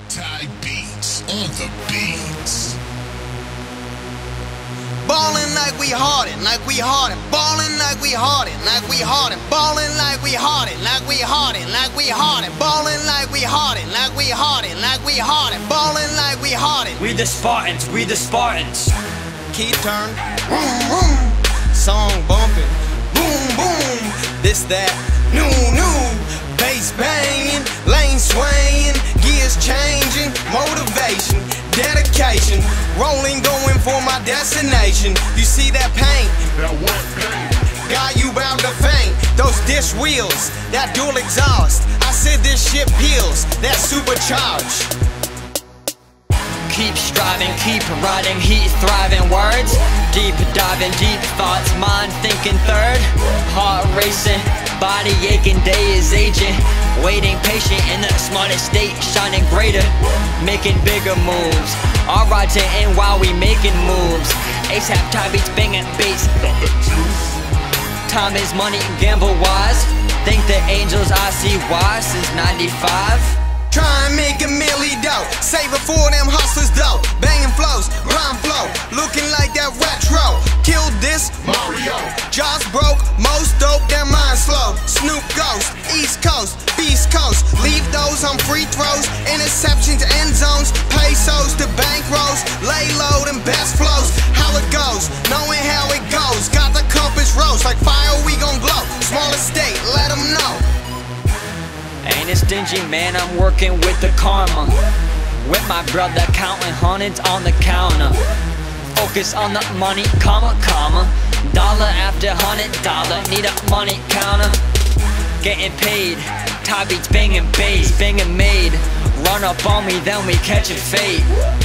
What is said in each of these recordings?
Ty Beats on the beats. Ballin' like we hardin', like we hardin'. Ballin' like we hardin', like we hardin'. Ballin' like we hardin', like we hardin', like we hardin'. Ballin' like we hardin', like we hardin', like we hardin'. Ballin' like we hardin'. We the Spartans, we the Spartans. Key turn, boom, boom. Song bumpin', boom, boom. This, that, new. Bass bangin', lane swaying, gears changing, motivation, dedication, rolling, going for my destination. You see that paint? That wet paint. Got you bound to faint. Those dish wheels, that dual exhaust. I said this shit peels, that supercharged. Keep striving, keep riding, heat thriving words. Deep diving, deep thoughts, mind thinking third. Heart racing, body aching, day is aging. Waiting patient in the smartest state, shining greater. Making bigger moves, all right to end while we making moves. ASAP Ty Beats banging bass. Time is money, gamble wise. Think the angels I see wise since 95. Try and make a milli dough, save it for them hustlers though. Banging flows, rhyme flow, looking like that retro. Killed this Mario. Jaws broke, most dope, their mind slow. Snoop Ghost, East Coast, Beast Coast. Leave those on free throws, interceptions, end zones, pesos to bankrolls. Lay low and best flows. How it goes, knowing how it goes. Got the compass rose, like fire we gon' glow. Small estate, let them know. Ain't a stingy man, I'm working with the karma. With my brother counting hundreds on the counter. Focus on the money, comma. Dollar after $100, need a money counter. Getting paid, Ty Beats banging bass, banging made. Run up on me, then we catch a fade.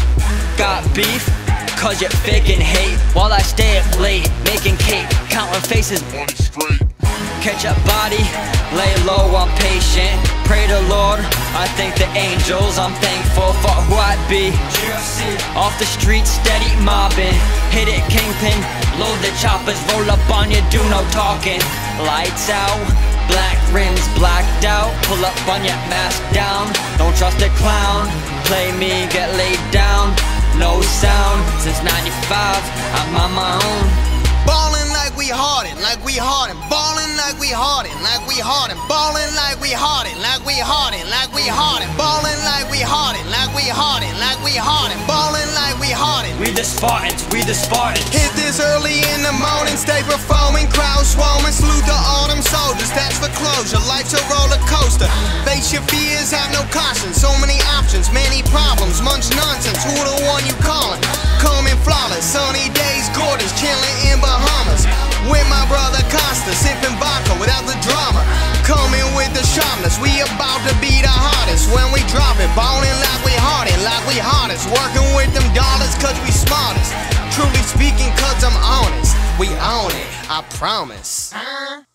Got beef, cause you're faking hate. While I stay up late, making cake, counting faces. Money straight. Catch a body, lay low, I'm patient. Pray the Lord, I thank the angels. I'm thankful for who I'd be. Off the street, steady mobbing. Hit it, kingpin, load the choppers. Roll up on you, do no talking. Lights out, black rims blacked out. Pull up on your mask down. Don't trust a clown, play me, get laid down. No sound, since 95, I'm on my own. Ballin' like we hardin', like we hardin'. Ballin' like we hardin', like we hardin'. Ballin' like we hardin', like we hardin', like we hardin'. Ballin' like we hardin', like we hardin', like we hardin'. Ballin' like we hardin'. We the Spartans, we the Spartans. Hit this early in the morning, stay performing, crowd swarming. Salute the autumn soldiers, that's for closure. Life's a roller coaster. Face your fears, have no caution. So many options, many problems, much nonsense. Who the one you callin'? Coming flawless, sunny days, gorgeous, chillin' in Bahamas. With my brother Costa, sipping vodka without the drama. Coming with the sharpness, we about to be the hardest. When we drop it, ballin' like we hardin', like we hardest. Working with them dollars cause we smartest. Truly speaking cause I'm honest. We own it, I promise.